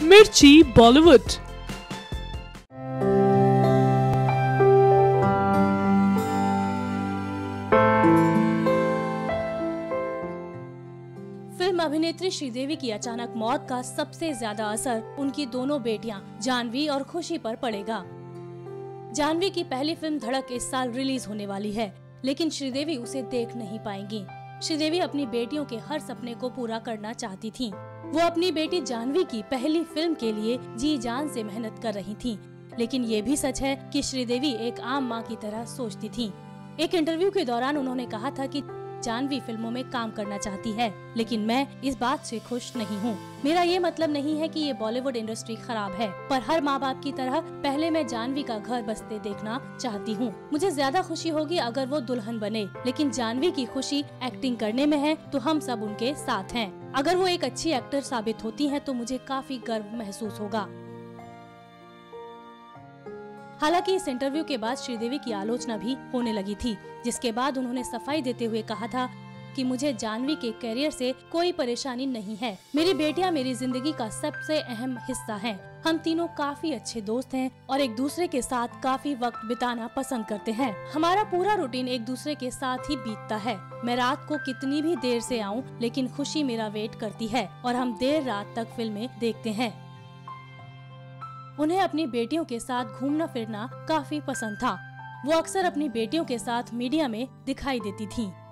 मिर्ची बॉलीवुड। फिल्म अभिनेत्री श्रीदेवी की अचानक मौत का सबसे ज्यादा असर उनकी दोनों बेटियां जानवी और खुशी पर पड़ेगा। जानवी की पहली फिल्म धड़क इस साल रिलीज होने वाली है, लेकिन श्रीदेवी उसे देख नहीं पाएंगी। श्रीदेवी अपनी बेटियों के हर सपने को पूरा करना चाहती थीं। वो अपनी बेटी जानवी की पहली फिल्म के लिए जी जान से मेहनत कर रही थीं। लेकिन ये भी सच है कि श्रीदेवी एक आम माँ की तरह सोचती थीं। एक इंटरव्यू के दौरान उन्होंने कहा था कि जानवी फिल्मों में काम करना चाहती है, लेकिन मैं इस बात से खुश नहीं हूँ। मेरा ये मतलब नहीं है कि ये बॉलीवुड इंडस्ट्री खराब है, पर हर माँ बाप की तरह पहले मैं जानवी का घर बसते देखना चाहती हूँ। मुझे ज्यादा खुशी होगी अगर वो दुल्हन बने, लेकिन जानवी की खुशी एक्टिंग करने में है तो हम सब उनके साथ हैं। अगर वो एक अच्छी एक्टर साबित होती हैं तो मुझे काफी गर्व महसूस होगा। हालांकि इस इंटरव्यू के बाद श्रीदेवी की आलोचना भी होने लगी थी, जिसके बाद उन्होंने सफाई देते हुए कहा था कि मुझे जानवी के करियर से कोई परेशानी नहीं है। मेरी बेटियां मेरी जिंदगी का सबसे अहम हिस्सा हैं। हम तीनों काफी अच्छे दोस्त हैं और एक दूसरे के साथ काफी वक्त बिताना पसंद करते हैं। हमारा पूरा रूटीन एक दूसरे के साथ ही बीतता है। मैं रात को कितनी भी देर से आऊं, लेकिन खुशी मेरा वेट करती है और हम देर रात तक फिल्में देखते हैं। उन्हें अपनी बेटियों के साथ घूमना फिरना काफी पसंद था। वो अक्सर अपनी बेटियों के साथ मीडिया में दिखाई देती थीं।